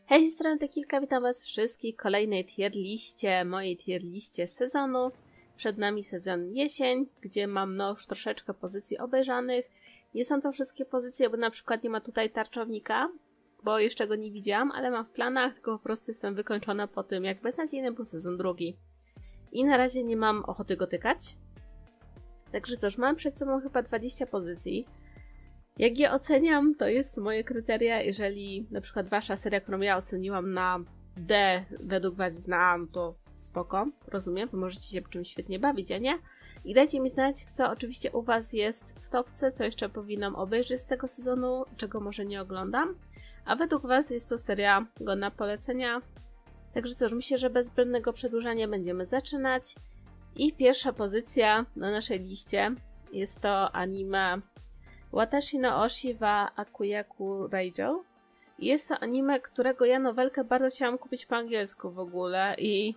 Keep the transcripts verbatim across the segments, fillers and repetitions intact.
Hej, z tej strony Tekilka, witam was wszystkich w kolejnej tier liście, mojej tier liście sezonu. Przed nami sezon jesień, gdzie mam no już troszeczkę pozycji obejrzanych. Nie są to wszystkie pozycje, bo na przykład nie ma tutaj tarczownika, bo jeszcze go nie widziałam, ale mam w planach, tylko po prostu jestem wykończona po tym, jak beznadziejny był sezon drugi. I na razie nie mam ochoty go tykać. Także cóż, mam przed sobą chyba dwadzieścia pozycji. Jak je oceniam, to jest moje kryteria. Jeżeli na przykład wasza seria, którą ja oceniłam na D, według was znam, to spoko, rozumiem, wy możecie się czymś świetnie bawić, a nie? I dajcie mi znać, co oczywiście u was jest w topce, co jeszcze powinnam obejrzeć z tego sezonu, czego może nie oglądam. A według was jest to seria godna polecenia. Także cóż, myślę, że bez zbędnego przedłużania będziemy zaczynać. I pierwsza pozycja na naszej liście jest to anime Watashi no Oshi wa Akuyaku Reijo. Jest to anime, którego ja nowelkę bardzo chciałam kupić po angielsku w ogóle i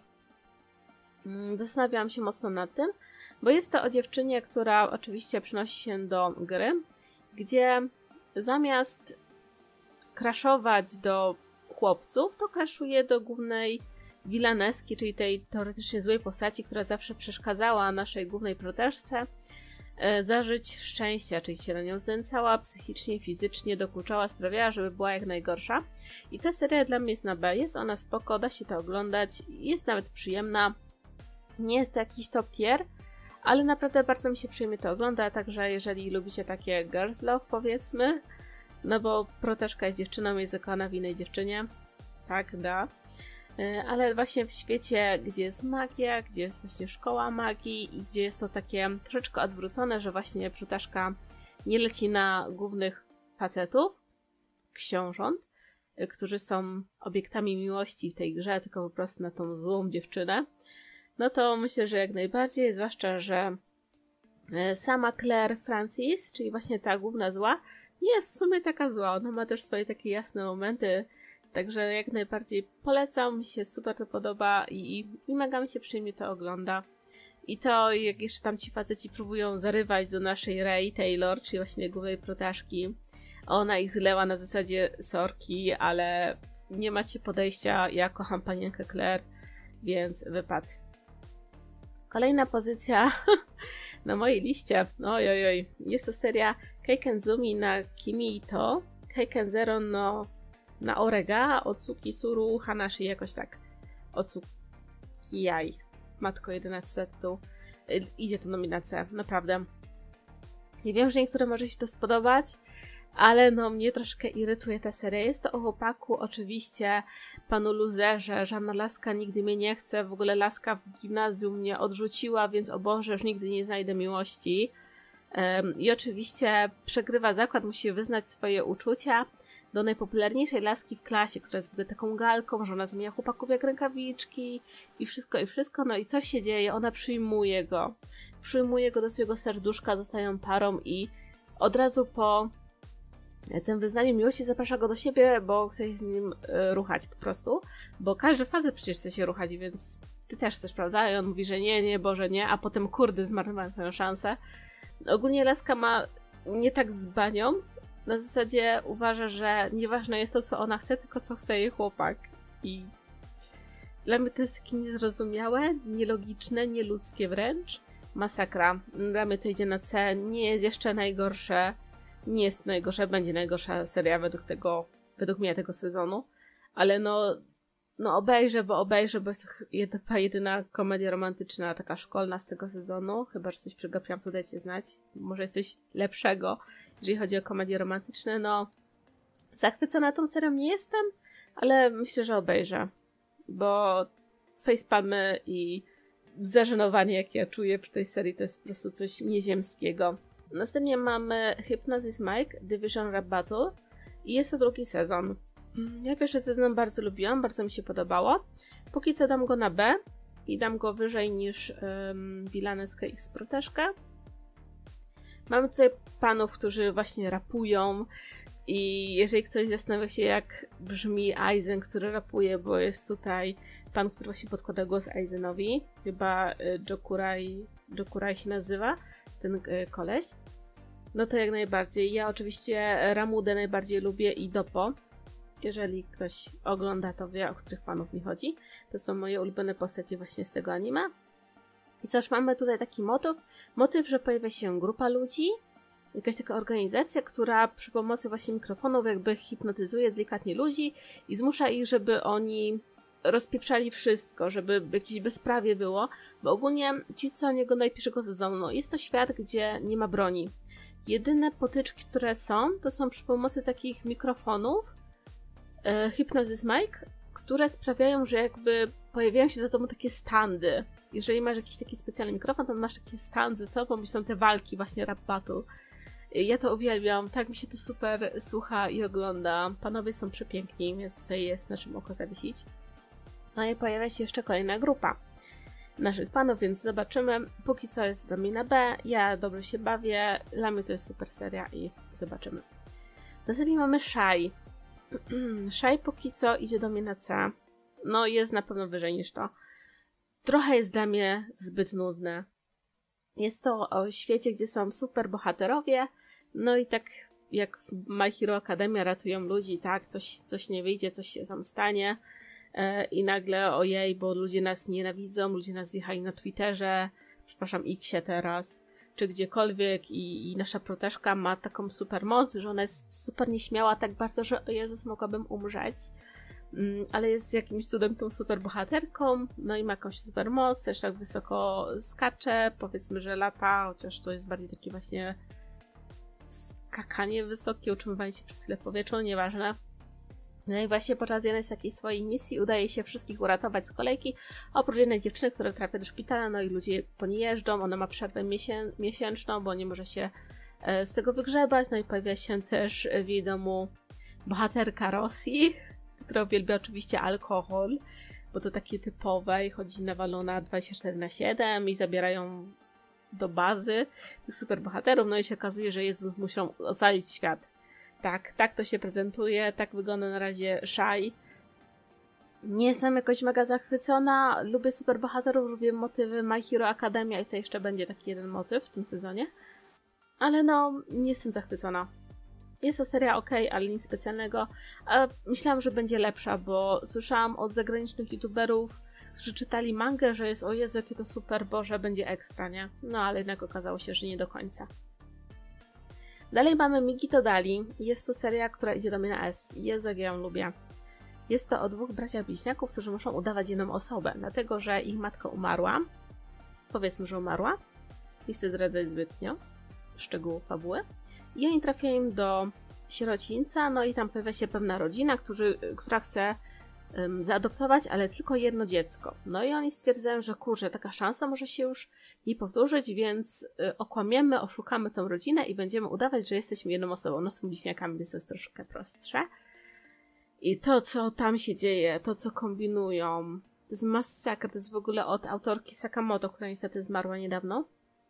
mm, zastanawiałam się mocno nad tym, bo jest to o dziewczynie, która oczywiście przenosi się do gry, gdzie zamiast crashować do chłopców, to crashuje do głównej vilaneski, czyli tej teoretycznie złej postaci, która zawsze przeszkadzała naszej głównej proteczce zażyć szczęścia, czyli się na nią znęcała psychicznie, fizycznie, dokuczała, sprawiała, żeby była jak najgorsza. I ta seria dla mnie jest na B, jest ona spoko, da się to oglądać, jest nawet przyjemna. Nie jest to jakiś top tier, ale naprawdę bardzo mi się przyjemnie to ogląda, także jeżeli lubicie takie girls love, powiedzmy, no bo proteczka jest dziewczyną, jest zakochana w innej dziewczynie, tak, da. Ale właśnie w świecie, gdzie jest magia, gdzie jest właśnie szkoła magii i gdzie jest to takie troszeczkę odwrócone, że właśnie protaszka nie leci na głównych facetów, książąt, którzy są obiektami miłości w tej grze, tylko po prostu na tą złą dziewczynę, no to myślę, że jak najbardziej, zwłaszcza, że sama Claire Francis, czyli właśnie ta główna zła, nie jest w sumie taka zła, ona ma też swoje takie jasne momenty. Także jak najbardziej polecam, mi się super to podoba i, i mega mi się przyjemnie to ogląda. I to jak jeszcze tam ci faceci próbują zarywać do naszej Rei Taylor, czyli właśnie głównej protaszki. Ona ich zleła na zasadzie sorki, ale nie macie podejścia, ja kocham panienkę Claire, więc wypad. Kolejna pozycja na mojej liście, ojojoj, jest to seria Keikenzumi na Kimi to Kaikenzero no na Orega, Otsuki Suru Hanashi, jakoś tak. Otsukijai. Matko, jedenasty tytuł. Idzie tu nominacja, naprawdę. I wiem, że niektóre może się to spodobać, ale no mnie troszkę irytuje ta seria. Jest to o chłopaku, oczywiście, panu luzerze, żadna laska nigdy mnie nie chce, w ogóle laska w gimnazjum mnie odrzuciła, więc o Boże, już nigdy nie znajdę miłości. Um, I oczywiście przegrywa zakład, musi wyznać swoje uczucia do najpopularniejszej laski w klasie, która jest w ogóle taką galką, że ona zmienia chłopaków jak rękawiczki i wszystko, i wszystko. No i coś się dzieje, ona przyjmuje go. Przyjmuje go do swojego serduszka, zostają parą i od razu po tym wyznaniu miłości zaprasza go do siebie, bo chce się z nim y, ruchać po prostu. Bo każdy facet przecież chce się ruchać, więc ty też chcesz, prawda? I on mówi, że nie, nie, Boże, nie, a potem kurde, zmarnowałem swoją szansę. Ogólnie laska ma nie tak z banią. Na zasadzie uważa, że nieważne jest to, co ona chce, tylko co chce jej chłopak. I dla mnie to jest takie niezrozumiałe, nielogiczne, nieludzkie wręcz. Masakra. Dla mnie to idzie na C. Nie jest jeszcze najgorsze. Nie jest najgorsze, będzie najgorsza seria według tego, według mnie tego sezonu. Ale no, no obejrzę, bo obejrzę, bo jest to jedyna, jedyna komedia romantyczna, taka szkolna z tego sezonu. Chyba, że coś przegapiłam, to dajcie znać. Może jest coś lepszego. Jeżeli chodzi o komedie romantyczne, no zachwycona tą serią nie jestem, ale myślę, że obejrzę, bo facepalmy i zażenowanie, jakie ja czuję przy tej serii, to jest po prostu coś nieziemskiego. Następnie mamy Hypnosis Mic Division Rap Battle i jest to drugi sezon. Ja pierwszy sezon bardzo lubiłam, bardzo mi się podobało. Póki co dam go na B i dam go wyżej niż um, Vilaneskę X Proteszkę. Mamy tutaj panów, którzy właśnie rapują i jeżeli ktoś zastanawia się, jak brzmi Aizen, który rapuje, bo jest tutaj pan, który właśnie podkłada głos Aizenowi, chyba Jokurai, Jokurai się nazywa, ten koleś, no to jak najbardziej. Ja oczywiście Ramudę najbardziej lubię i Doppo, Jeżeli ktoś ogląda, to wie, o których panów mi chodzi. To są moje ulubione postacie właśnie z tego anime. I cóż, mamy tutaj taki motyw. Motyw, że pojawia się grupa ludzi, jakaś taka organizacja, która przy pomocy właśnie mikrofonów jakby hipnotyzuje delikatnie ludzi i zmusza ich, żeby oni rozpieprzali wszystko, żeby jakieś bezprawie było, bo ogólnie ci, co nie oglądają pierwszego sezonu, no jest to świat, gdzie nie ma broni. Jedyne potyczki, które są, to są przy pomocy takich mikrofonów, e, Hypnosis Mic, które sprawiają, że jakby pojawiają się za tobą takie standy. Jeżeli masz jakiś taki specjalny mikrofon, to masz takie standy, co? Bo są te walki, właśnie rap battle. Ja to uwielbiam, tak mi się to super słucha i ogląda. Panowie są przepiękni, więc tutaj jest na czym oko zawiesić. No i pojawia się jeszcze kolejna grupa naszych panów, więc zobaczymy. Póki co jest domina B, ja dobrze się bawię, dla mnie to jest super seria i zobaczymy. Następnie mamy Shy. Shy póki co idzie domina C. No jest na pewno wyżej niż to. Trochę jest dla mnie zbyt nudne. Jest to o świecie, gdzie są super bohaterowie, no i tak jak w My Hero Academia ratują ludzi, tak, coś, coś nie wyjdzie, coś się tam stanie e, i nagle ojej, bo ludzie nas nienawidzą, ludzie nas zjechali na Twitterze, przepraszam, Xie teraz, czy gdziekolwiek i, i nasza proteszka ma taką super moc, że ona jest super nieśmiała tak bardzo, że o Jezus, mogłabym umrzeć. Ale jest jakimś cudem tą super bohaterką, no i ma jakąś super moc, też tak wysoko skacze, powiedzmy, że lata, chociaż to jest bardziej takie właśnie skakanie wysokie, utrzymywanie się przez chwilę w powietrzu, nieważne. No i właśnie podczas jednej z takich swoich misji udaje się wszystkich uratować z kolejki, oprócz jednej dziewczyny, która trafia do szpitala, no i ludzie po niej jeżdżą, ona ma przerwę miesię miesięczną, bo nie może się e, z tego wygrzebać, no i pojawia się też w jej domu bohaterka Rosji, która uwielbia oczywiście alkohol, bo to takie typowe i chodzi nawalona dwadzieścia cztery na siedem i zabierają do bazy tych superbohaterów, no i się okazuje, że Jezus muszą ocalić świat. Tak, tak to się prezentuje, tak wygląda na razie Shy. Nie jestem jakoś mega zachwycona, lubię superbohaterów, lubię motywy My Hero Academia i to jeszcze będzie taki jeden motyw w tym sezonie, ale no, nie jestem zachwycona. Jest to seria ok, ale nic specjalnego. A myślałam, że będzie lepsza, bo słyszałam od zagranicznych youtuberów, którzy czytali mangę, że jest o Jezu, jakie to super, Boże, będzie ekstra, nie? No ale jednak okazało się, że nie do końca. Dalej mamy Migi to Dali. Jest to seria, która idzie do mnie na S. Jezu, jak ja ją lubię. Jest to o dwóch braciach bliźniaków, którzy muszą udawać jedną osobę, dlatego że ich matka umarła. Powiedzmy, że umarła. Nie chcę zdradzać zbytnio szczegółów fabuły. I oni trafiają do sierocińca, no i tam pojawia się pewna rodzina, którzy, która chce um, zaadoptować, ale tylko jedno dziecko. No i oni stwierdzają, że kurczę, taka szansa może się już nie powtórzyć, więc y, okłamiemy, oszukamy tą rodzinę i będziemy udawać, że jesteśmy jedną osobą. No z tymi bliźniakami jest to troszkę prostsze. I to, co tam się dzieje, to, co kombinują, to jest masakra, to jest w ogóle od autorki Sakamoto, która niestety zmarła niedawno.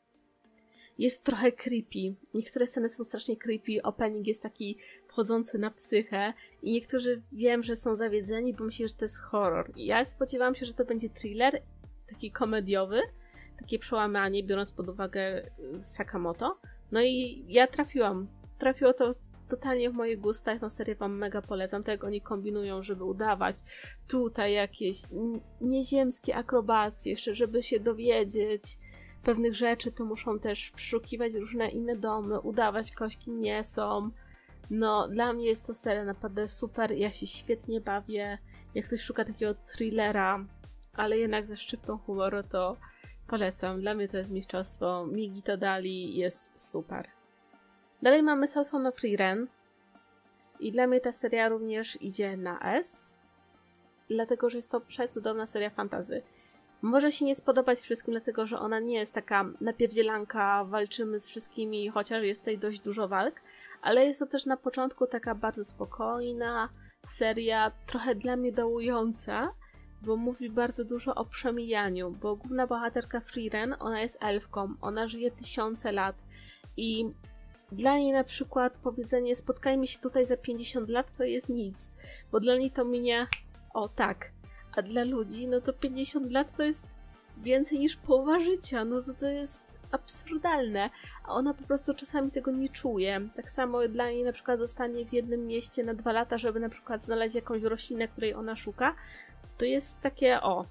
Jest trochę creepy. Niektóre sceny są strasznie creepy. Opening jest taki wchodzący na psychę. I niektórzy wiem, że są zawiedzeni, bo myślę, że to jest horror. Ja spodziewałam się, że to będzie thriller, taki komediowy, takie przełamanie, biorąc pod uwagę Sakamoto. No i ja trafiłam. Trafiło to totalnie w moje gusta. Tę serię wam mega polecam. Tak jak oni kombinują, żeby udawać tutaj jakieś nieziemskie akrobacje, jeszcze żeby się dowiedzieć pewnych rzeczy, to muszą też przeszukiwać różne inne domy, udawać kogoś, kim nie są. No, dla mnie jest to seria naprawdę super, ja się świetnie bawię. Jak ktoś szuka takiego thrillera, ale jednak ze szczyptą humoru, to polecam. Dla mnie to jest mistrzostwo. Migi to Dali jest super. Dalej mamy South of Frieren. I dla mnie ta seria również idzie na S, dlatego że jest to przecudowna seria fantasy. Może się nie spodobać wszystkim, dlatego że ona nie jest taka napierdzielanka, walczymy z wszystkimi, chociaż jest tutaj dość dużo walk, ale jest to też na początku taka bardzo spokojna seria, trochę dla mnie dołująca, bo mówi bardzo dużo o przemijaniu, bo główna bohaterka Frieren, ona jest elfką, ona żyje tysiące lat i dla niej na przykład powiedzenie spotkajmy się tutaj za pięćdziesiąt lat to jest nic, bo dla niej to minie, o tak, a dla ludzi, no to pięćdziesiąt lat to jest więcej niż połowa życia, no to to jest absurdalne, a ona po prostu czasami tego nie czuje. Tak samo dla niej na przykład zostanie w jednym mieście na dwa lata, żeby na przykład znaleźć jakąś roślinę, której ona szuka, to jest takie o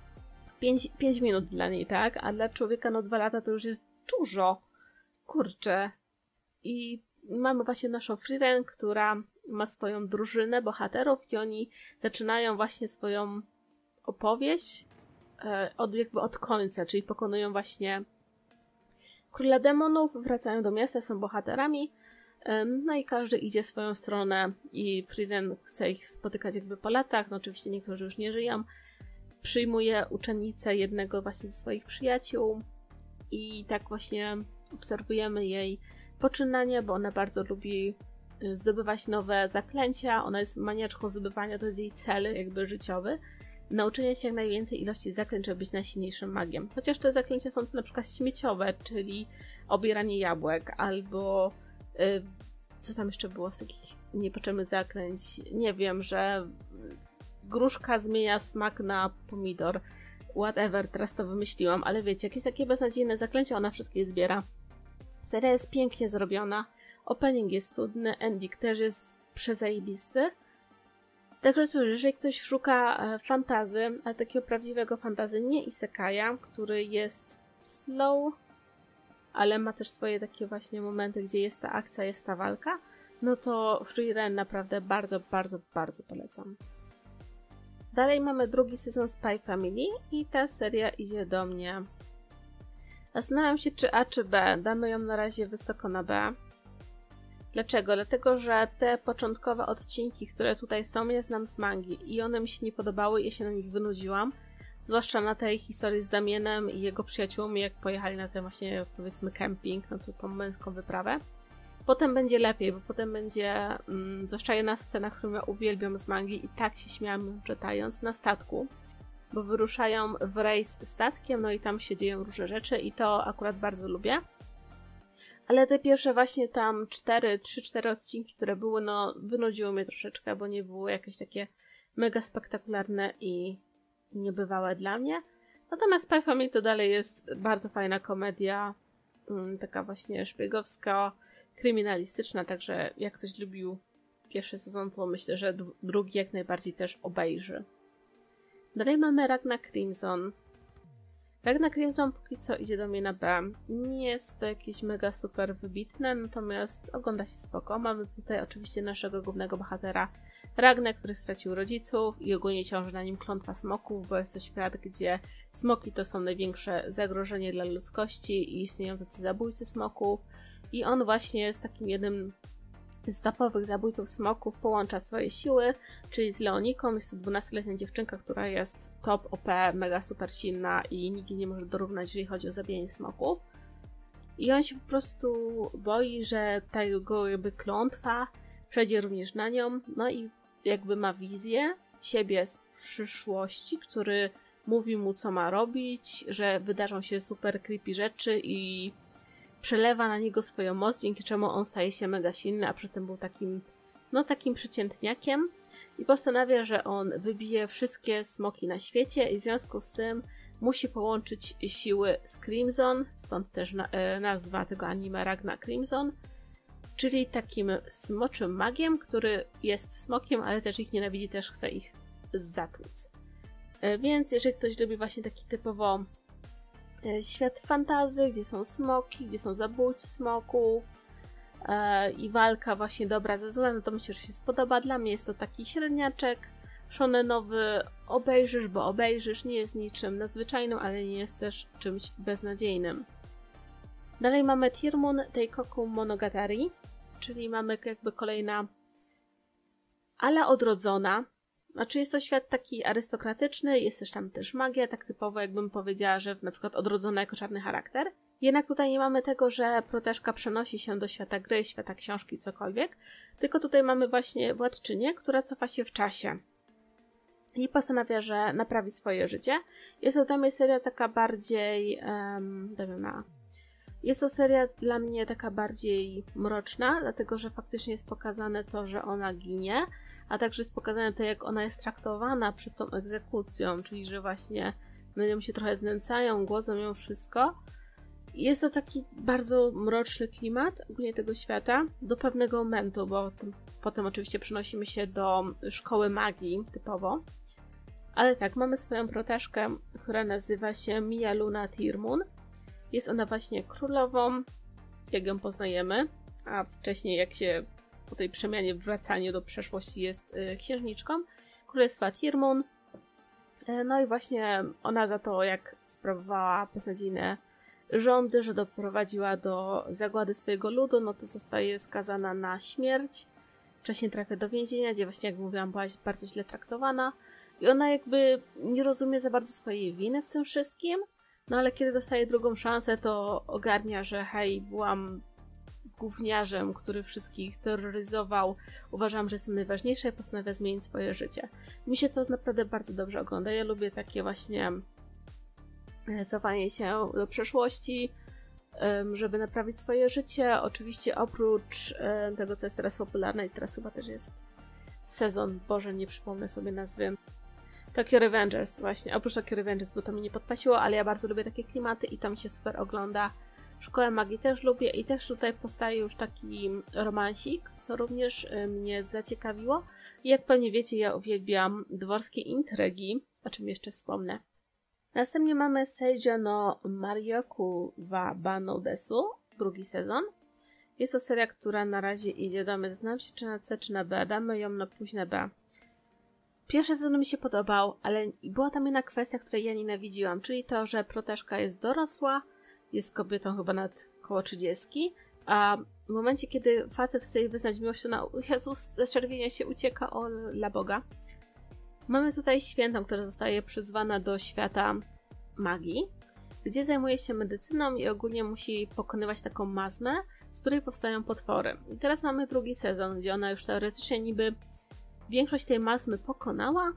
pięć minut dla niej, tak? A dla człowieka no dwa lata to już jest dużo. Kurczę. I mamy właśnie naszą Frieren, która ma swoją drużynę bohaterów i oni zaczynają właśnie swoją opowieść od, jakby od końca, czyli pokonują właśnie króla demonów, wracają do miasta, są bohaterami, no i każdy idzie w swoją stronę i Frieren chce ich spotykać jakby po latach, no oczywiście niektórzy już nie żyją, przyjmuje uczennicę jednego właśnie ze swoich przyjaciół i tak właśnie obserwujemy jej poczynania, bo ona bardzo lubi zdobywać nowe zaklęcia, ona jest maniaczką zdobywania, to jest jej cel jakby życiowy. Nauczenie się jak najwięcej ilości zaklęć, żeby być najsilniejszym magiem. Chociaż te zaklęcia są na przykład śmieciowe, czyli obieranie jabłek, albo yy, co tam jeszcze było z takich niepotrzebnych zaklęć? Nie wiem, że gruszka zmienia smak na pomidor. Whatever, teraz to wymyśliłam, ale wiecie, jakieś takie beznadziejne zaklęcia, ona wszystkie zbiera. Seria jest pięknie zrobiona, opening jest cudny, ending też jest przezajebisty. Także cóż, jeżeli ktoś szuka fantazy, ale takiego prawdziwego fantazy, nie isekaja, który jest slow, ale ma też swoje takie właśnie momenty, gdzie jest ta akcja, jest ta walka, no to Frieren naprawdę bardzo, bardzo, bardzo polecam. Dalej mamy drugi sezon Spy Family i ta seria idzie do mnie. Zastanawiam się, czy A, czy B. Damy ją na razie wysoko na B. Dlaczego? Dlatego, że te początkowe odcinki, które tutaj są, ja znam z mangi i one mi się nie podobały i ja się na nich wynudziłam. Zwłaszcza na tej historii z Damienem i jego przyjaciółmi, jak pojechali na ten właśnie, powiedzmy, camping, na tą męską wyprawę. Potem będzie lepiej, bo potem będzie, mm, zwłaszcza jedna scena, którą ja uwielbiam z mangi i tak się śmiałam czytając, na statku. Bo wyruszają w rejs statkiem, no i tam się dzieją różne rzeczy i to akurat bardzo lubię. Ale te pierwsze właśnie tam cztery, trzy cztery odcinki, które były, no wynudziły mnie troszeczkę, bo nie były jakieś takie mega spektakularne i niebywałe dla mnie. Natomiast Spy Family to dalej jest bardzo fajna komedia, taka właśnie szpiegowska, kryminalistyczna, także jak ktoś lubił pierwszy sezon, to myślę, że drugi jak najbardziej też obejrzy. Dalej mamy Ragna Crimson. Ragna Crimson póki co idzie do mnie na B. Nie jest to jakieś mega super wybitne, natomiast ogląda się spoko. Mamy tutaj oczywiście naszego głównego bohatera Ragnę, który stracił rodziców i ogólnie ciąży na nim klątwa smoków, bo jest to świat, gdzie smoki to są największe zagrożenie dla ludzkości i istnieją tacy zabójcy smoków. I on właśnie jest takim jednym z topowych zabójców smoków, połącza swoje siły, czyli z Leoniką, jest to dwunastoletnia dziewczynka, która jest top O P, mega super silna i nikt nie może dorównać, jeżeli chodzi o zabijanie smoków. I on się po prostu boi, że ta jego jakby klątwa przejdzie również na nią, no i jakby ma wizję siebie z przyszłości, który mówi mu, co ma robić, że wydarzą się super creepy rzeczy i przelewa na niego swoją moc, dzięki czemu on staje się mega silny, a przedtem był takim, no takim przeciętniakiem i postanawia, że on wybije wszystkie smoki na świecie i w związku z tym musi połączyć siły z Crimson, stąd też na, e, nazwa tego anime Ragna Crimson, czyli takim smoczym magiem, który jest smokiem, ale też ich nienawidzi, też chce ich zatłuc. E, więc jeżeli ktoś lubi właśnie taki typowo świat fantazy, gdzie są smoki, gdzie są zabójcy smoków e, i walka właśnie dobra ze złem, no to myślę, że się spodoba. Dla mnie jest to taki średniaczek shonenowy, obejrzysz, bo obejrzysz, nie jest niczym nadzwyczajnym, ale nie jest też czymś beznadziejnym. Dalej mamy Tear Moon Teikoku Monogatari, czyli mamy jakby kolejna ala odrodzona. Znaczy jest to świat taki arystokratyczny, jest też tam też magia, tak typowo jakbym powiedziała, że na przykład odrodzona jako czarny charakter. Jednak tutaj nie mamy tego, że proteszka przenosi się do świata gry, świata książki, cokolwiek. Tylko tutaj mamy właśnie władczynię, która cofa się w czasie. I postanawia, że naprawi swoje życie. Jest to dla mnie seria taka bardziej... Um, na... Jest to seria dla mnie taka bardziej mroczna, dlatego że faktycznie jest pokazane to, że ona ginie, a także jest pokazane to, jak ona jest traktowana przed tą egzekucją, czyli że właśnie na nią się trochę znęcają, głodzą ją wszystko. Jest to taki bardzo mroczny klimat ogólnie tego świata do pewnego momentu, bo tym, potem oczywiście przenosimy się do szkoły magii typowo. Ale tak, mamy swoją proteszkę, która nazywa się Mia Luna Tirmun. Jest ona właśnie królową, jak ją poznajemy, a wcześniej jak się po tej przemianie, wracaniu do przeszłości jest y, księżniczką Królestwa Tirmun. Y, no i właśnie ona za to, jak sprawowała beznadziejne rządy, że doprowadziła do zagłady swojego ludu, no to zostaje skazana na śmierć. Wcześniej trafia do więzienia, gdzie właśnie, jak mówiłam, była bardzo źle traktowana. I ona jakby nie rozumie za bardzo swojej winy w tym wszystkim, no ale kiedy dostaje drugą szansę, to ogarnia, że hej, byłam gówniarzem, który wszystkich terroryzował, uważam, że jestem najważniejsza i postanawia zmienić swoje życie. Mi się to naprawdę bardzo dobrze ogląda. Ja lubię takie właśnie cofanie się do przeszłości, żeby naprawić swoje życie. Oczywiście oprócz tego, co jest teraz popularne i teraz chyba też jest sezon, Boże, nie przypomnę sobie nazwy, Tokyo Revengers, właśnie, oprócz Tokyo Revengers, bo to mi nie podpasiło, ale ja bardzo lubię takie klimaty i to mi się super ogląda. Szkołę magii też lubię i też tutaj powstaje już taki romansik, co również mnie zaciekawiło. I jak pewnie wiecie, ja uwielbiam dworskie intrygi, o czym jeszcze wspomnę. Następnie mamy Seija no Marioku wa Bannou Desu, drugi sezon. Jest to seria, która na razie idzie, damy znam się czy na C, czy na B, damy ją na późne B. Pierwszy sezon mi się podobał, ale była tam jedna kwestia, której ja nienawidziłam, czyli to, że proteszka jest dorosła, jest kobietą chyba nad koło trzydziestki, a w momencie, kiedy facet chce jej wyznać miłość, to na Jezus, ze czerwienia się ucieka, o la Boga. Mamy tutaj świętą, która zostaje przyzwana do świata magii, gdzie zajmuje się medycyną i ogólnie musi pokonywać taką mazmę, z której powstają potwory. I teraz mamy drugi sezon, gdzie ona już teoretycznie niby większość tej mazmy pokonała.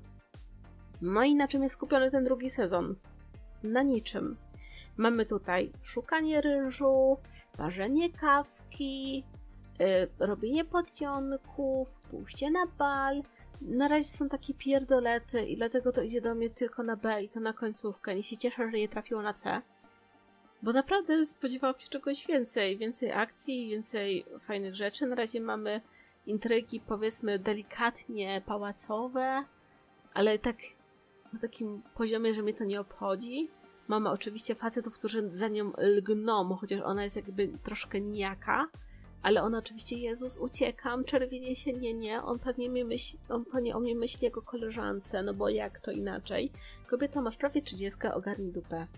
No i na czym jest skupiony ten drugi sezon? Na niczym. Mamy tutaj szukanie ryżu, parzenie kawki, yy, robienie podionków, pójście na bal. Na razie są takie pierdolety i dlatego to idzie do mnie tylko na B i to na końcówkę. Nie się cieszę, że nie trafiło na C. Bo naprawdę spodziewałam się czegoś więcej. Więcej akcji, więcej fajnych rzeczy. Na razie mamy intrygi, powiedzmy, delikatnie pałacowe, ale tak na takim poziomie, że mnie to nie obchodzi. Mamy oczywiście facetów, którzy za nią lgną, chociaż ona jest jakby troszkę nijaka, ale ona oczywiście, Jezus, uciekam, czerwienie się, nie, nie, on pewnie, mnie myśli, on pewnie o mnie myśli jako koleżance, no bo jak to inaczej. Kobieta, masz prawie trzydziestkę, ogarnij dupę.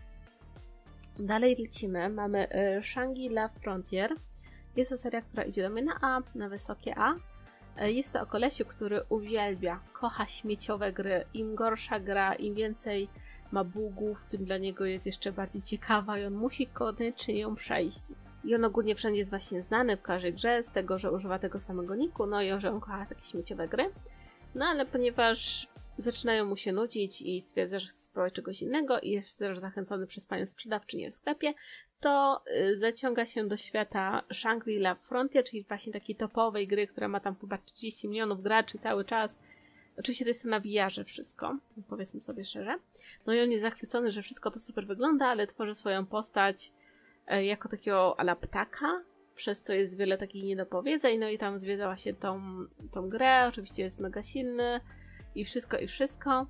Dalej lecimy, mamy y, Shangri-La Frontier. Jest to seria, która idzie do mnie na A, na wysokie A. Jest to o kolesiu, który uwielbia, kocha śmieciowe gry. Im gorsza gra, im więcej ma bugów, tym dla niego jest jeszcze bardziej ciekawa i on musi koniecznie ją przejść. I on ogólnie wszędzie jest właśnie znany w każdej grze z tego, że używa tego samego niku, no i że on kocha takie śmieciowe gry. No ale ponieważ zaczynają mu się nudzić i stwierdza, że chce spróbować czegoś innego i jest też zachęcony przez panią sprzedawczynię w sklepie, to y, zaciąga się do świata Shangri-La Frontier, czyli właśnie takiej topowej gry, która ma tam chyba trzydzieści milionów graczy cały czas. Oczywiście to jest to na V R-ze wszystko, powiedzmy sobie szczerze. No i on jest zachwycony, że wszystko to super wygląda, ale tworzy swoją postać y, jako takiego ala ptaka, przez co jest wiele takich niedopowiedzeń, no i tam zwiedza właśnie tą, tą grę, oczywiście jest mega silny i wszystko, i wszystko.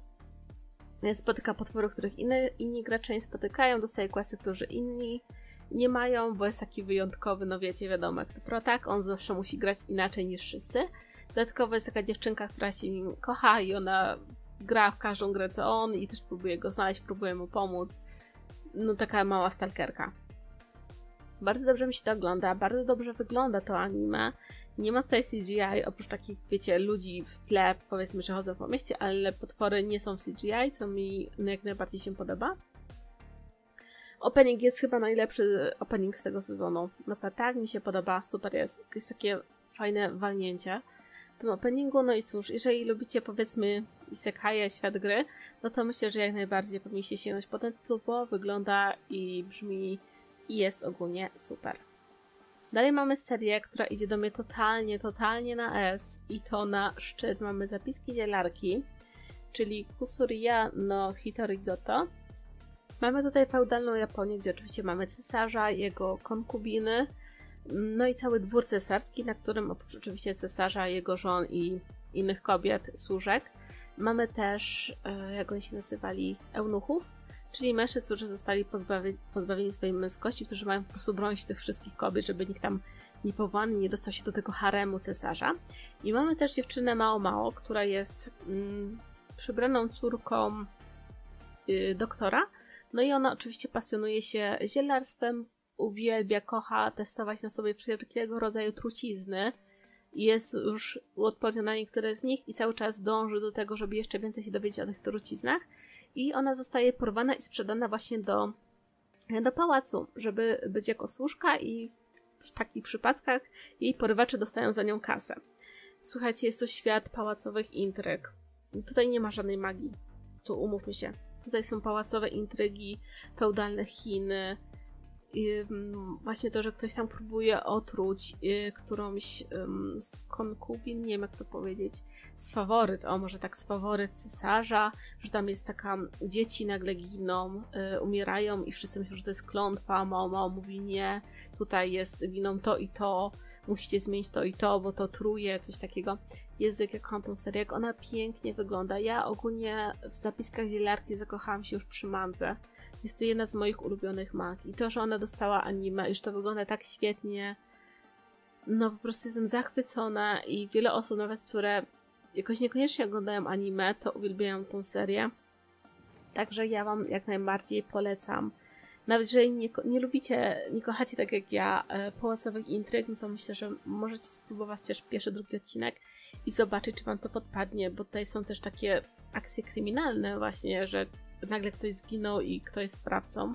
Spotyka potwory, których inne, inni gracze nie spotykają, dostaje questy, którzy inni nie mają, bo jest taki wyjątkowy, no wiecie, wiadomo, jak to protak, on zawsze musi grać inaczej niż wszyscy. Dodatkowo jest taka dziewczynka, która się nim kocha i ona gra w każdą grę co on i też próbuje go znaleźć, próbuje mu pomóc. No taka mała stalkerka. Bardzo dobrze mi się to ogląda, bardzo dobrze wygląda to anime. Nie ma tutaj C G I, oprócz takich, wiecie, ludzi w tle, powiedzmy, że chodzą po mieście, ale potwory nie są C G I, co mi jak najbardziej się podoba. Opening jest chyba najlepszy opening z tego sezonu. Naprawdę tak mi się podoba, super jest. Jest takie fajne walnięcie w tym openingu. No i cóż, jeżeli lubicie, powiedzmy, isekaje, świat gry, no to myślę, że jak najbardziej powinniście sięgnąć po ten tytuł, bo wygląda i brzmi i jest ogólnie super. Dalej mamy serię, która idzie do mnie totalnie, totalnie na S i to na szczyt. Mamy zapiski zielarki, czyli Kusuriya no Hitorigoto. Mamy tutaj feudalną Japonię, gdzie oczywiście mamy cesarza, jego konkubiny, no i cały dwór cesarski, na którym oprócz oczywiście cesarza, jego żon i innych kobiet, służek, mamy też, jak oni się nazywali, eunuchów, czyli mężczyzn, którzy zostali pozbawi pozbawieni swojej męskości, którzy mają po prostu bronić tych wszystkich kobiet, żeby nikt tam nie powołany nie dostał się do tego haremu cesarza. I mamy też dziewczynę Mao Mao, która jest mm, przybraną córką yy, doktora. No i ona oczywiście pasjonuje się zielarstwem, uwielbia, kocha testować na sobie wszelkiego rodzaju trucizny. Jest już uodporniona na niektóre z nich i cały czas dąży do tego, żeby jeszcze więcej się dowiedzieć o tych truciznach. I ona zostaje porwana i sprzedana właśnie do, do pałacu, żeby być jako służka i w takich przypadkach jej porywacze dostają za nią kasę. Słuchajcie, jest to świat pałacowych intryg. Tutaj nie ma żadnej magii. Tu umówmy się. Tutaj są pałacowe intrygi, feudalne Chiny. I właśnie to, że ktoś tam próbuje otruć y, którąś um, z konkubin, nie wiem jak to powiedzieć, z faworyt, o może tak z faworyt cesarza, że tam jest taka, dzieci nagle giną, y, umierają i wszyscy myślą, że to jest klątwa, mama mówi nie, tutaj jest winą to i to, musicie zmienić to i to, bo to truje, coś takiego. Jezu, jak ja kocham tą serię, jak ona pięknie wygląda. Ja ogólnie w zapiskach zielarki zakochałam się już przy mandze. Jest to jedna z moich ulubionych mang. I to, że ona dostała anime, już to wygląda tak świetnie. No po prostu jestem zachwycona i wiele osób nawet, które jakoś niekoniecznie oglądają anime, to uwielbiają tą serię. Także ja wam jak najbardziej polecam. Nawet jeżeli nie, nie lubicie, nie kochacie tak jak ja e, pałacowych intryg, no to myślę, że możecie spróbować też pierwszy, drugi odcinek i zobaczyć, czy wam to podpadnie, bo tutaj są też takie akcje kryminalne właśnie, że nagle ktoś zginął i kto jest sprawcą.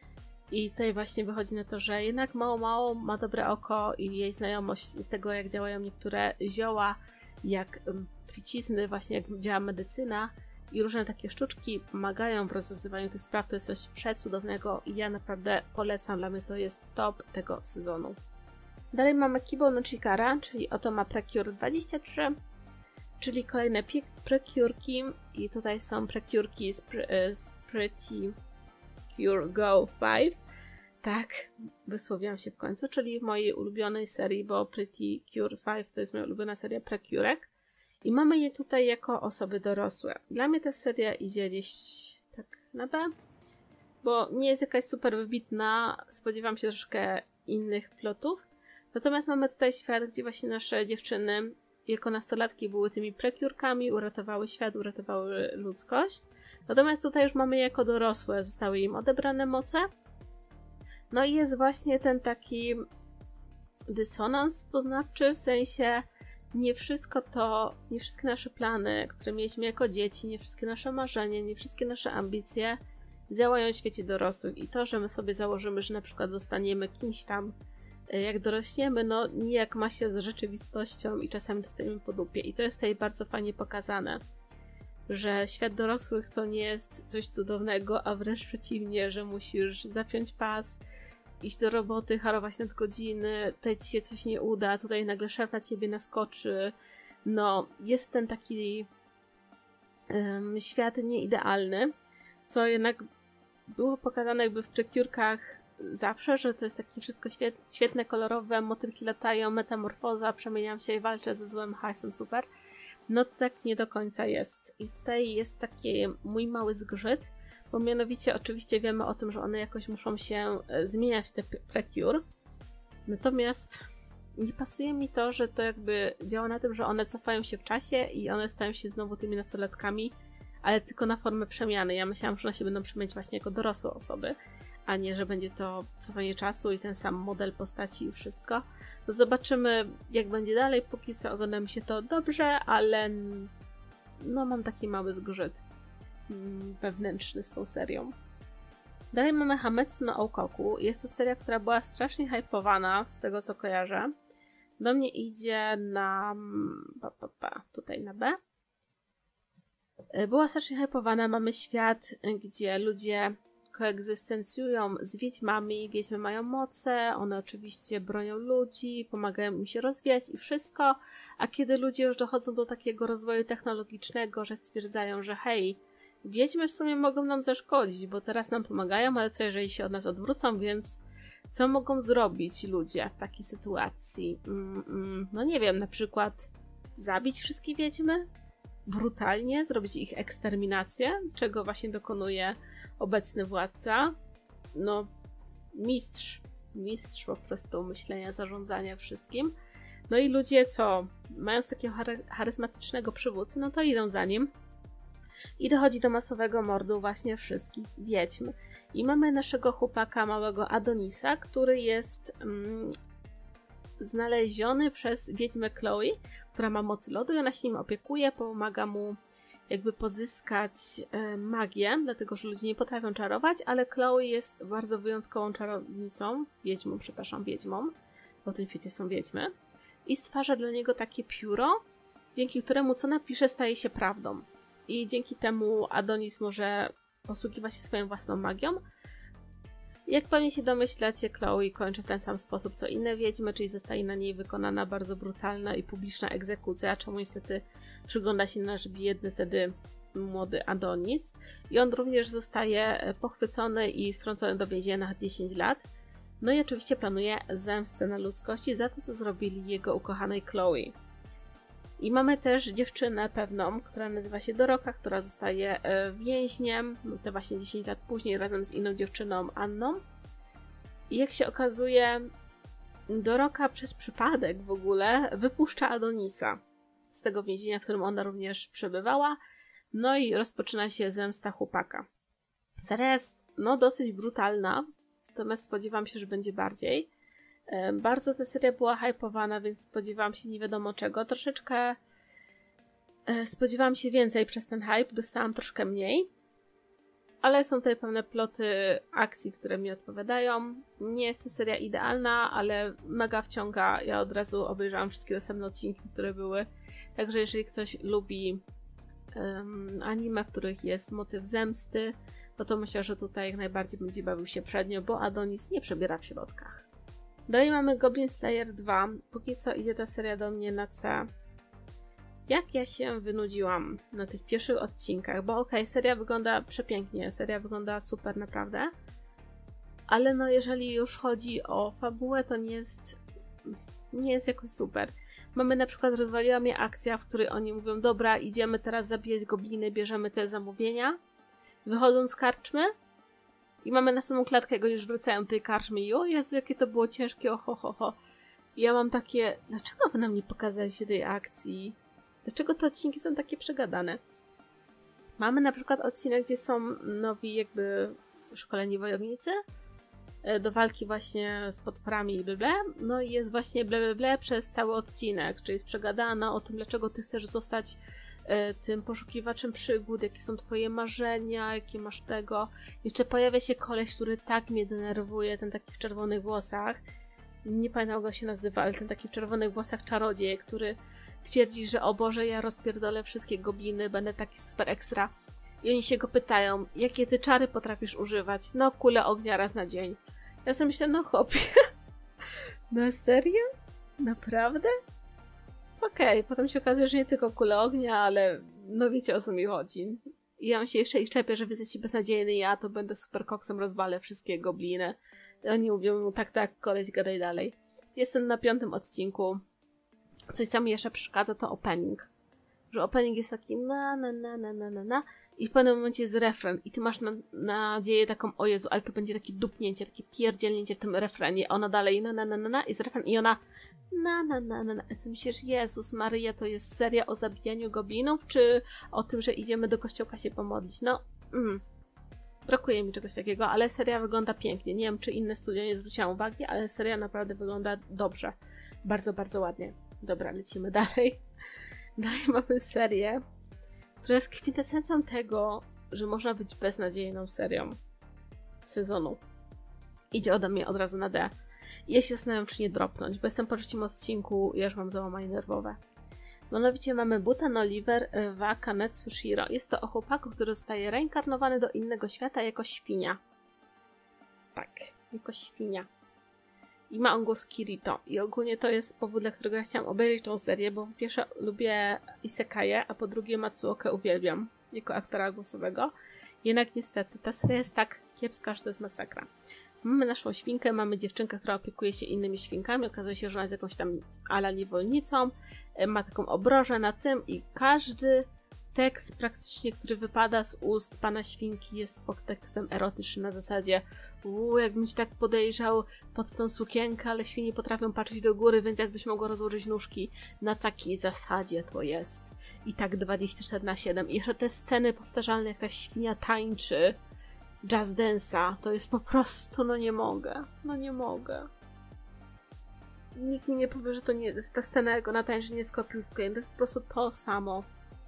I tutaj właśnie wychodzi na to, że jednak mało, mało ma dobre oko i jej znajomość tego, jak działają niektóre zioła, jak um, trucizny, właśnie jak działa medycyna i różne takie sztuczki pomagają w rozwiązywaniu tych spraw. To jest coś przecudownego i ja naprawdę polecam, dla mnie to jest top tego sezonu. Dalej mamy Kibo no Chikara, czyli oto ma Precure dwadzieścia trzy, czyli kolejne prekurki i tutaj są prekurki z, pr z Pretty Cure Go pięć. Tak, wysłowiłam się w końcu, czyli w mojej ulubionej serii, bo Pretty Cure pięć to jest moja ulubiona seria prekurek. I mamy je tutaj jako osoby dorosłe. Dla mnie ta seria idzie gdzieś tak na B, bo nie jest jakaś super wybitna, spodziewam się troszkę innych plotów. Natomiast mamy tutaj świat, gdzie właśnie nasze dziewczyny jako nastolatki były tymi prekurkami, uratowały świat, uratowały ludzkość. Natomiast tutaj już mamy jako dorosłe, zostały im odebrane moce. No i jest właśnie ten taki dysonans poznawczy, w sensie nie wszystko to, nie wszystkie nasze plany, które mieliśmy jako dzieci, nie wszystkie nasze marzenia, nie wszystkie nasze ambicje działają w świecie dorosłych. I to, że my sobie założymy, że na przykład zostaniemy kimś tam, jak dorośniemy, no nijak ma się z rzeczywistością i czasami dostajemy po dupie. I to jest tutaj bardzo fajnie pokazane, że świat dorosłych to nie jest coś cudownego, a wręcz przeciwnie, że musisz zapiąć pas, iść do roboty, harować nadgodziny, tutaj ci się coś nie uda, tutaj nagle szef na ciebie naskoczy. No, jest ten taki um, świat nieidealny, co jednak było pokazane jakby w prekurkach zawsze, że to jest takie wszystko świetne, kolorowe, motylki latają, metamorfoza, przemieniam się i walczę ze złem, ha, jestem super. No to tak nie do końca jest. I tutaj jest taki mój mały zgrzyt, bo mianowicie oczywiście wiemy o tym, że one jakoś muszą się zmieniać, te precure. Natomiast nie pasuje mi to, że to jakby działa na tym, że one cofają się w czasie i one stają się znowu tymi nastolatkami, ale tylko na formę przemiany. Ja myślałam, że one się będą przemieniać właśnie jako dorosłe osoby, a nie, że będzie to cofanie czasu i ten sam model postaci i wszystko. No zobaczymy, jak będzie dalej. Póki co ogląda mi się to dobrze, ale no mam taki mały zgrzyt wewnętrzny z tą serią. Dalej mamy Hametsu no Oukoku. Jest to seria, która była strasznie hypowana, z tego co kojarzę. Do mnie idzie na... Pa, pa, pa, tutaj na B. Była strasznie hypowana. Mamy świat, gdzie ludzie koegzystencjują z wiedźmami. Wiedźmy mają moce, one oczywiście bronią ludzi, pomagają im się rozwijać i wszystko. A kiedy ludzie już dochodzą do takiego rozwoju technologicznego, że stwierdzają, że hej, wiedźmy w sumie mogą nam zaszkodzić, bo teraz nam pomagają, ale co jeżeli się od nas odwrócą, więc co mogą zrobić ludzie w takiej sytuacji? Mm, mm, no nie wiem, na przykład zabić wszystkie wiedźmy? Brutalnie? Zrobić ich eksterminację? Czego właśnie dokonuje obecny władca? No, mistrz. Mistrz po prostu myślenia, zarządzania wszystkim. No i ludzie co? Mając takiego chary- charyzmatycznego przywódcę, no to idą za nim. I dochodzi do masowego mordu właśnie wszystkich wiedźm. I mamy naszego chłopaka, małego Adonisa, który jest mm, znaleziony przez wiedźmę Chloe, która ma mocy lodu i ona się nim opiekuje, pomaga mu jakby pozyskać e, magię, dlatego że ludzie nie potrafią czarować, ale Chloe jest bardzo wyjątkową czarownicą, wiedźmą, przepraszam, wiedźmą, bo w tym świecie są wiedźmy, i stwarza dla niego takie pióro, dzięki któremu co napisze staje się prawdą. I dzięki temu Adonis może posługiwać się swoją własną magią. Jak pewnie się domyślacie, Chloe kończy w ten sam sposób co inne wiedźmy, czyli zostaje na niej wykonana bardzo brutalna i publiczna egzekucja, czemu niestety przygląda się nasz biedny wtedy młody Adonis. I on również zostaje pochwycony i wtrącony do więzienia na dziesięć lat. No i oczywiście planuje zemstę na ludzkości za to, co zrobili jego ukochanej Chloe. I mamy też dziewczynę pewną, która nazywa się Doroka, która zostaje więźniem, te właśnie dziesięć lat później, razem z inną dziewczyną Anną. I jak się okazuje, Doroka przez przypadek w ogóle wypuszcza Adonisa z tego więzienia, w którym ona również przebywała. No i rozpoczyna się zemsta chłopaka. Seria jest no, dosyć brutalna, natomiast spodziewam się, że będzie bardziej. Bardzo ta seria była hypowana, więc spodziewałam się nie wiadomo czego. Troszeczkę spodziewałam się więcej przez ten hype, dostałam troszkę mniej. Ale są tutaj pewne ploty akcji, które mi odpowiadają. Nie jest to seria idealna, ale mega wciąga. Ja od razu obejrzałam wszystkie dostępne odcinki, które były. Także jeżeli ktoś lubi um, anime, w których jest motyw zemsty, no to myślę, że tutaj jak najbardziej będzie bawił się przednio, bo Adonis nie przebiera w środkach. Dalej mamy Goblin Slayer dwa. Póki co idzie ta seria do mnie na C. Jak ja się wynudziłam na tych pierwszych odcinkach, bo okej, okay, seria wygląda przepięknie, seria wygląda super naprawdę, ale no jeżeli już chodzi o fabułę, to nie jest, nie jest jakoś super. Mamy na przykład, rozwaliła mnie akcja, w której oni mówią, dobra, idziemy teraz zabijać gobliny, bierzemy te zamówienia, wychodzą z karczmy i mamy następną klatkę, jak już wracają do tej karczmy i o Jezu, jakie to było ciężkie, oho, ho, ho. I ja mam takie, dlaczego wy nam nie pokazaliście tej akcji? Dlaczego te odcinki są takie przegadane? Mamy na przykład odcinek, gdzie są nowi jakby szkoleni wojownicy do walki właśnie z potworami i ble. No i jest właśnie ble, ble, ble przez cały odcinek, czyli jest przegadana o tym, dlaczego ty chcesz zostać e, tym poszukiwaczem przygód, jakie są twoje marzenia, jakie masz tego. Jeszcze pojawia się koleś, który tak mnie denerwuje, ten taki w czerwonych włosach. Nie pamiętam, jak go się nazywa, ale ten taki w czerwonych włosach czarodziej, który twierdzi, że o Boże, ja rozpierdolę wszystkie gobliny, będę taki super ekstra. I oni się go pytają, jakie ty czary potrafisz używać? No, kulę ognia raz na dzień. Ja sobie myślę, no chłopie. Na serio? Naprawdę? Okej, okay. Potem się okazuje, że nie tylko kulę ognia, ale no wiecie, o co mi chodzi. I ja się jeszcze ich czepię, że wy jesteście beznadziejny, ja to będę super koksem, rozwalę wszystkie gobliny. I oni mówią, tak, tak, koleś, gadaj dalej. Jestem na piątym odcinku. Coś, co mi jeszcze przeszkadza, to opening. Że opening jest taki na, na, na, na, na, na, na i w pewnym momencie jest refren i ty masz na, nadzieję taką, o Jezu, ale to będzie takie dupnięcie, takie pierdzielnięcie w tym refrenie. Ona dalej na, na, na, na, na jest refren i ona na, na, na, na, na. I ty myślisz, Jezus Maryja, to jest seria o zabijaniu goblinów, czy o tym, że idziemy do kościołka się pomodlić? No, mm. Brakuje mi czegoś takiego, ale seria wygląda pięknie. Nie wiem, czy inne studia nie zwróciły uwagi, ale seria naprawdę wygląda dobrze. Bardzo, bardzo ładnie. Dobra, lecimy dalej. Dalej mamy serię, która jest kwintesencją tego, że można być beznadziejną serią sezonu. Idzie ode mnie od razu na D. I ja się zastanawiam, czy nie dropnąć, bo jestem po trzecim odcinku i już mam załamanie nerwowe. Mianowicie mamy Butan Oliver wa Kanetsushiro. Jest to o chłopaku, który zostaje reinkarnowany do innego świata jako świnia. Tak, jako świnia. I ma on głos Kirito. I ogólnie to jest powód, dla którego ja chciałam obejrzeć tą serię, bo po pierwsze lubię isekaje, a po drugie Matsuokę uwielbiam. jako aktora głosowego. Jednak niestety ta seria jest tak kiepska, że to jest masakra. Mamy naszą świnkę, mamy dziewczynkę, która opiekuje się innymi świnkami. Okazuje się, że ona jest jakąś tam ala niewolnicą. Ma taką obrożę na tym i każdy tekst praktycznie, który wypada z ust pana świnki, jest podtekstem erotycznym na zasadzie uuu, jakbym ci tak podejrzał pod tą sukienkę, ale świnie potrafią patrzeć do góry, więc jakbyś mogła rozłożyć nóżki. Na takiej zasadzie to jest. I tak dwadzieścia cztery na siedem. I jeszcze te sceny powtarzalne, jak ta świnia tańczy jazz dance'a, to jest po prostu, no nie mogę. No nie mogę. Nikt mi nie powie, że to nie jest ta scena, jak ona tańczy, nie jest kopiówkiem. To jest po prostu to samo.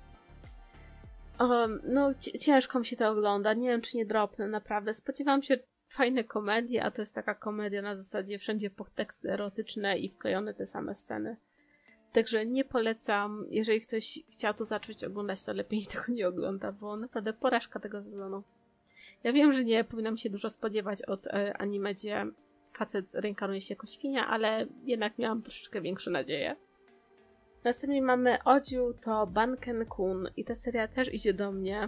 Um, no, ciężko mi się to ogląda. Nie wiem, czy nie dropnę, naprawdę. Spodziewałam się fajne komedie, a to jest taka komedia na zasadzie wszędzie podteksty erotyczne i wklejone te same sceny. Także nie polecam. Jeżeli ktoś chciał to zacząć oglądać, to lepiej tego nie ogląda, bo naprawdę porażka tego sezonu. Ja wiem, że nie powinnam się dużo spodziewać od e, anime, gdzie facet reinkarnuje się jako świnia, ale jednak miałam troszeczkę większe nadzieje. Następnie mamy Odziu, to Banken-kun i ta seria też idzie do mnie.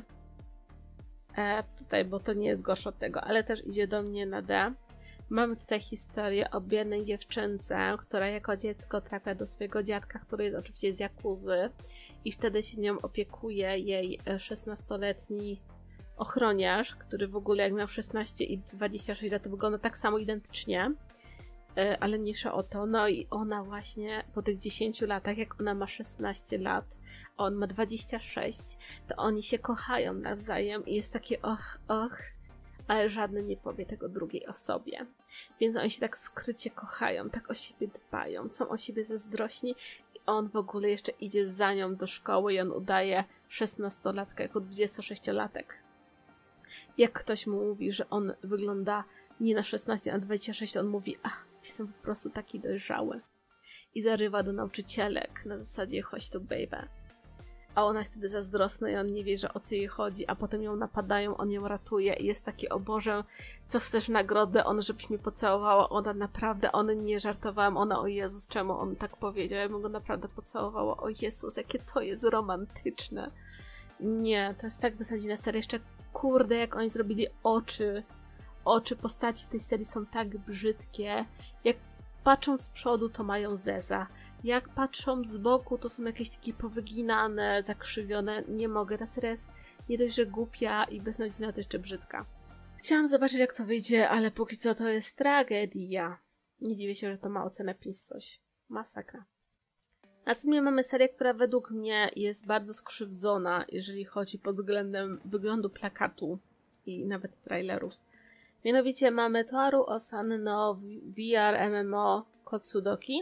E, tutaj, bo to nie jest gorsze od tego, ale też idzie do mnie na D. Mamy tutaj historię o biednej dziewczynce, która jako dziecko trafia do swojego dziadka, który jest oczywiście z Jakuzy i wtedy się nią opiekuje jej szesnastoletni ochroniarz, który w ogóle jak miał szesnaście i dwadzieścia sześć lat, to wygląda tak samo identycznie. Ale mniejsza o to. No i ona właśnie po tych dziesięciu latach, jak ona ma szesnaście lat, a on ma dwadzieścia sześć, to oni się kochają nawzajem i jest takie och, och, ale żadny nie powie tego drugiej osobie. Więc oni się tak skrycie kochają, tak o siebie dbają, są o siebie zazdrośni i on w ogóle jeszcze idzie za nią do szkoły i on udaje szesnastolatkę jako dwudziestosześciolatek. Jak ktoś mu mówi, że on wygląda nie na szesnaście, a na dwadzieścia sześć, on mówi, ach, jestem po prostu taki dojrzały. I zarywa do nauczycielek na zasadzie chodź tu, baby. A ona jest wtedy zazdrosna i on nie wie, że o co jej chodzi, a potem ją napadają, on ją ratuje i jest taki, o Boże, co chcesz nagrodę, on żebyś mnie pocałowała, ona naprawdę, on nie żartowałam, ona o Jezus, czemu on tak powiedział, ja bym go naprawdę pocałowała, o Jezus, jakie to jest romantyczne. Nie, to jest tak beznadziejna seria, jeszcze kurde, jak oni zrobili oczy, oczy postaci w tej serii są tak brzydkie, jak patrzą z przodu, to mają zeza. Jak patrzą z boku, to są jakieś takie powyginane, zakrzywione. Nie mogę, ta seria jest nie dość, że głupia i beznadziejna, to jeszcze brzydka. Chciałam zobaczyć, jak to wyjdzie, ale póki co to jest tragedia. Nie dziwię się, że to ma ocenę pięć coś. Masakra. Następnie mamy serię, która według mnie jest bardzo skrzywdzona, jeżeli chodzi pod względem wyglądu plakatu i nawet trailerów. Mianowicie mamy Toaru Osan no V R M M O Kotsudoki.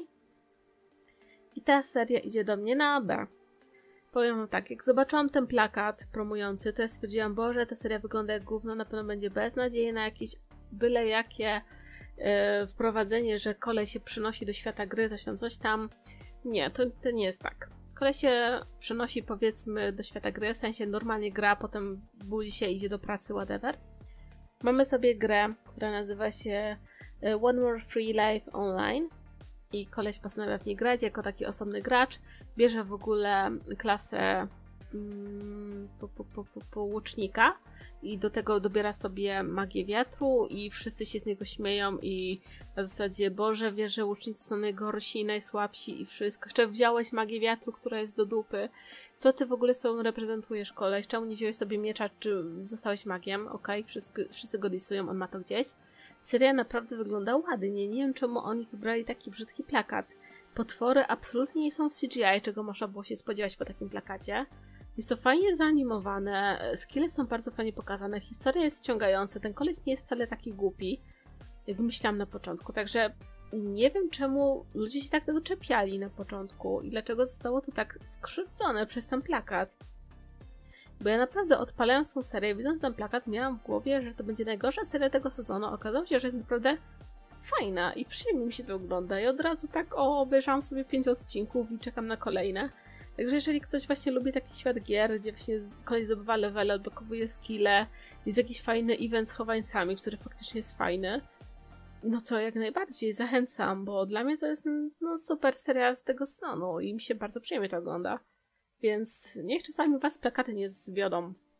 I ta seria idzie do mnie na B. Powiem wam tak, jak zobaczyłam ten plakat promujący, to ja stwierdziłam, Boże, ta seria wygląda jak gówno, na pewno będzie beznadziejna, jakieś byle jakie yy, wprowadzenie, że kolej się przynosi do świata gry, coś tam, coś tam. Nie, to, to nie jest tak. Kolej się przenosi, powiedzmy, do świata gry, w sensie normalnie gra, potem budzi się, idzie do pracy, whatever. Mamy sobie grę, która nazywa się One More Free Life Online i koleś postanawia w niej grać jako taki osobny gracz. Bierze w ogóle klasę mm, po, po, po, po, po łucznika i do tego dobiera sobie magię wiatru i wszyscy się z niego śmieją i na zasadzie, Boże, wiesz, że łucznicy są najgorsi i najsłabsi i wszystko. Jeszcze wziąłeś magię wiatru, która jest do dupy. Co ty w ogóle sobą reprezentujesz, koleś? Czemu nie wziąłeś sobie miecza, czy zostałeś magiem? Okej, okay, wszyscy, wszyscy go disują, on ma to gdzieś. Seria naprawdę wygląda ładnie. Nie wiem, czemu oni wybrali taki brzydki plakat. Potwory absolutnie nie są C G I, czego można było się spodziewać po takim plakacie. Jest to fajnie zaanimowane, skille są bardzo fajnie pokazane, historia jest wciągająca, ten koleś nie jest wcale taki głupi, jak myślałam na początku, także nie wiem, czemu ludzie się tak tego czepiali na początku i dlaczego zostało to tak skrzywdzone przez ten plakat. Bo ja naprawdę odpalając tą serię, widząc ten plakat, miałam w głowie, że to będzie najgorsza seria tego sezonu. Okazało się, że jest naprawdę fajna i przyjemnie mi się to ogląda. I od razu tak, o, obejrzałam sobie pięć odcinków i czekam na kolejne. Także jeżeli ktoś właśnie lubi taki świat gier, gdzie właśnie koleś zdobywa levele, odblokowuje skille, jest jakiś fajny event z chowańcami, który faktycznie jest fajny, no to jak najbardziej zachęcam, bo dla mnie to jest no, super seria z tego sezonu i mi się bardzo przyjemnie to ogląda. Więc niech czasami was plakaty nie zwiodą.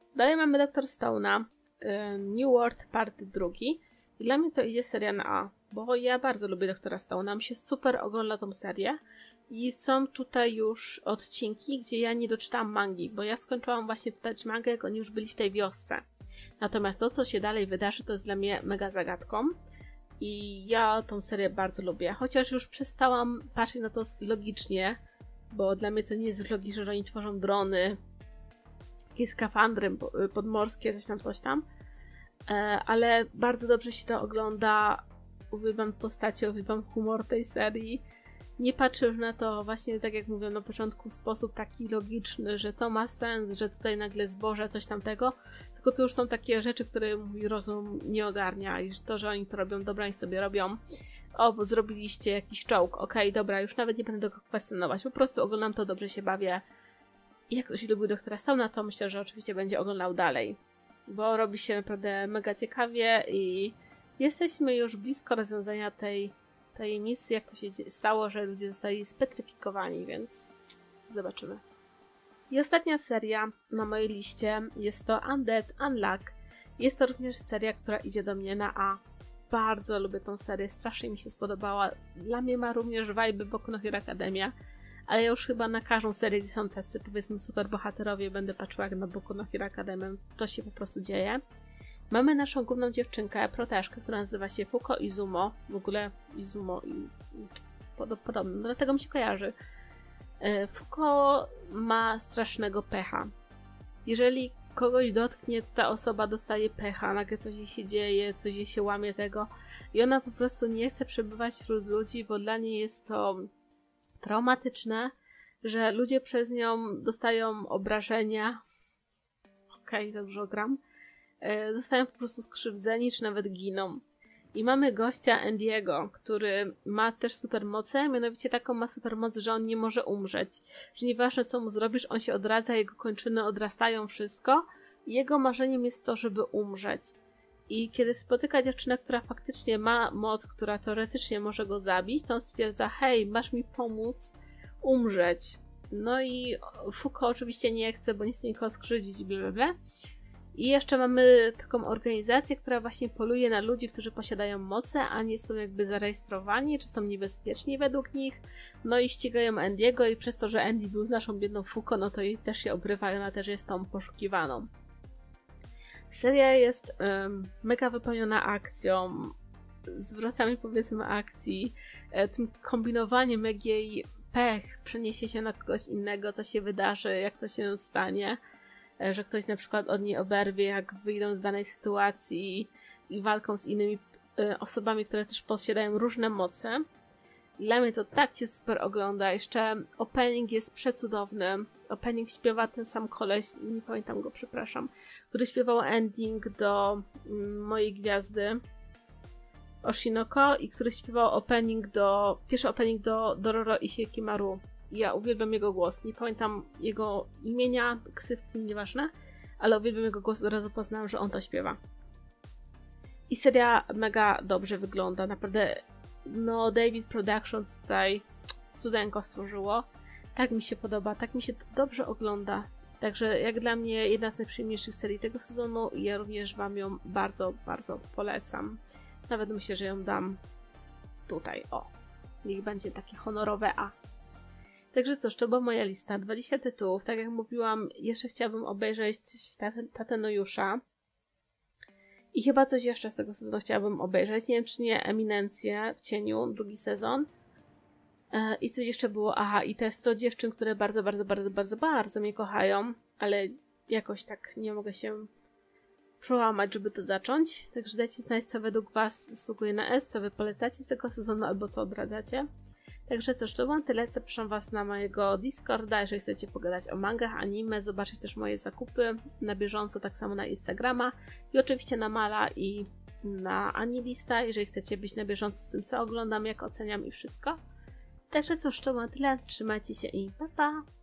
Dalej mamy doktor Stone'a, New World Part drugi. I dla mnie to idzie seria na A, bo ja bardzo lubię doktora Stone'a, mi się super ogląda tą serię. I są tutaj już odcinki, gdzie ja nie doczytałam mangi, bo ja skończyłam właśnie czytać mangę, jak oni już byli w tej wiosce. Natomiast to, co się dalej wydarzy, to jest dla mnie mega zagadką. I ja tą serię bardzo lubię, chociaż już przestałam patrzeć na to logicznie, bo dla mnie to nie jest logiczne, że oni tworzą drony, jakieś skafandry podmorskie, coś tam, coś tam. Ale bardzo dobrze się to ogląda, uwielbiam postacie, uwielbiam humor tej serii. Nie patrzę już na to właśnie, tak jak mówiłem na początku, w sposób taki logiczny, że to ma sens, że tutaj nagle zboże, coś tamtego, tylko to już są takie rzeczy, które mój rozum nie ogarnia i że to, że oni to robią, dobra, oni sobie robią. O, bo zrobiliście jakiś czołg, okej, okay, dobra, już nawet nie będę tego kwestionować, po prostu oglądam to, dobrze się bawię. I jak ktoś lubił doktora Stone'a, to myślę, że oczywiście będzie oglądał dalej, bo robi się naprawdę mega ciekawie i jesteśmy już blisko rozwiązania tej tajemnicy, jak to się stało, że ludzie zostali spetryfikowani, więc zobaczymy. I ostatnia seria na mojej liście jest to Undead Unluck. Jest to również seria, która idzie do mnie na A. Bardzo lubię tą serię, strasznie mi się spodobała. Dla mnie ma również vibe Boku no Hero Academia, ale ja już chyba na każdą serię, gdzie są tacy, powiedzmy, super bohaterowie, będę patrzyła jak na Boku no Hero Academię. To się po prostu dzieje. Mamy naszą główną dziewczynkę, proteszkę, która nazywa się Fuko Izumo. W ogóle Izumo i podobno, dlatego mi się kojarzy. Fuko ma strasznego pecha. Jeżeli kogoś dotknie, to ta osoba dostaje pecha, nagle coś jej się dzieje, coś jej się łamie tego i ona po prostu nie chce przebywać wśród ludzi, bo dla niej jest to traumatyczne, że ludzie przez nią dostają obrażenia. Okej, okay, za dużo gram. Zostają po prostu skrzywdzeni, czy nawet giną. I mamy gościa Andiego, który ma też supermoce, mianowicie taką ma supermoc, że on nie może umrzeć. Że nieważne co mu zrobisz, on się odradza, jego kończyny odrastają, wszystko. I jego marzeniem jest to, żeby umrzeć. I kiedy spotyka dziewczynę, która faktycznie ma moc, która teoretycznie może go zabić, to on stwierdza, hej, masz mi pomóc umrzeć. No i Fuko oczywiście nie chce, bo nie chce nikogo skrzywdzić, blablabla. I jeszcze mamy taką organizację, która właśnie poluje na ludzi, którzy posiadają moce, a nie są jakby zarejestrowani, czy są niebezpieczni według nich. No i ścigają Andiego i przez to, że Andy był z naszą biedną Fuko, no to jej też się obrywa i ona też jest tą poszukiwaną. Seria jest um, mega wypełniona akcją, zwrotami powiedzmy akcji, e, tym kombinowaniem, jak jej pech przeniesie się na kogoś innego, co się wydarzy, jak to się stanie. Że ktoś na przykład od niej oberwie, jak wyjdą z danej sytuacji i walką z innymi osobami, które też posiadają różne moce. Dla mnie to tak się super ogląda. Jeszcze opening jest przecudowny. Opening śpiewa ten sam koleś, nie pamiętam go, przepraszam, który śpiewał ending do Mojej Gwiazdy Oshinoko i który śpiewał opening do, pierwszy opening do Dororo i Hikimaru. Ja uwielbiam jego głos. Nie pamiętam jego imienia, ksywki, nieważne, ale uwielbiam jego głos, od razu poznałam, że on to śpiewa. I seria mega dobrze wygląda. Naprawdę, no David Production tutaj cudeńko stworzyło. Tak mi się podoba, tak mi się to dobrze ogląda. Także jak dla mnie jedna z najprzyjemniejszych serii tego sezonu i ja również wam ją bardzo, bardzo polecam. Nawet myślę, że ją dam tutaj, o. Niech będzie takie honorowe A. Także cóż, to była moja lista. dwadzieścia tytułów. Tak jak mówiłam, jeszcze chciałabym obejrzeć Tatę no Yusha. I chyba coś jeszcze z tego sezonu chciałabym obejrzeć. Nie wiem, czy nie Eminencję w cieniu, drugi sezon. I coś jeszcze było, aha, i te sto dziewczyn, które bardzo, bardzo, bardzo, bardzo, bardzo mnie kochają, ale jakoś tak nie mogę się przełamać, żeby to zacząć. Także dajcie znać, co według was zasługuje na S, co wy polecacie z tego sezonu, albo co odradzacie. Także cóż, to było tyle. Zapraszam was na mojego Discorda, jeżeli chcecie pogadać o mangach, anime, zobaczyć też moje zakupy na bieżąco, tak samo na Instagrama i oczywiście na Mala i na Anilista, jeżeli chcecie być na bieżąco z tym, co oglądam, jak oceniam i wszystko. Także cóż, to było tyle. Trzymajcie się i pa pa!